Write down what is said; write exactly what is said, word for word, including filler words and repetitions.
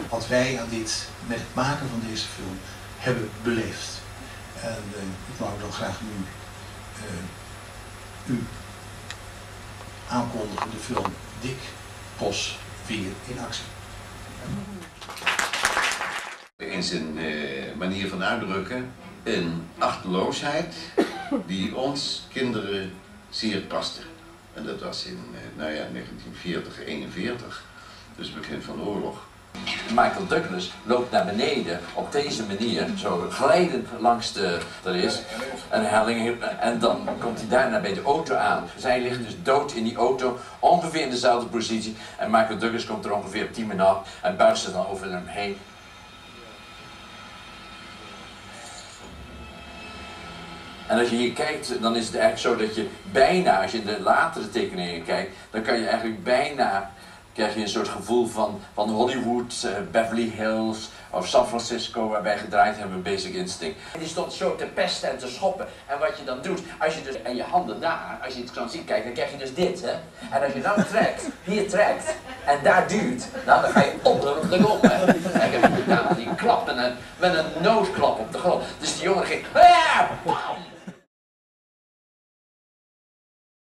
wat wij aan dit, met het maken van deze film hebben beleefd. En uh, ik wou dan graag nu uh, u aankondigen, de film Dick Bos weer in actie. In zijn uh, manier van uitdrukken een achteloosheid die ons kinderen zeer paste. En dat was in uh, nou ja, negentien veertig, eenenveertig, dus begin van de oorlog. Michael Douglas loopt naar beneden op deze manier, zo glijdend langs de, er is een helling, en dan komt hij daarna bij de auto aan. Zij ligt dus dood in die auto, ongeveer in dezelfde positie, en Michael Douglas komt er ongeveer op tien minuten af en buigt ze dan over hem heen. En als je hier kijkt, dan is het eigenlijk zo dat je bijna, als je in de latere tekeningen kijkt, dan kan je eigenlijk bijna, krijg je een soort gevoel van, van Hollywood, uh, Beverly Hills of San Francisco, waar wij gedraaid hebben, Basic Instinct. En die stond zo te pesten en te schoppen. En wat je dan doet, als je dus, en je handen daar, als je het kan zien, kijk, dan krijg je dus dit, hè. En als je dan trekt, hier trekt, en daar duwt, nou, dan ga je onmiddellijk op, hè. En ik heb gedaan, die klap met een, met een noodklap op de grond. Dus die jongen ging, ah, bam!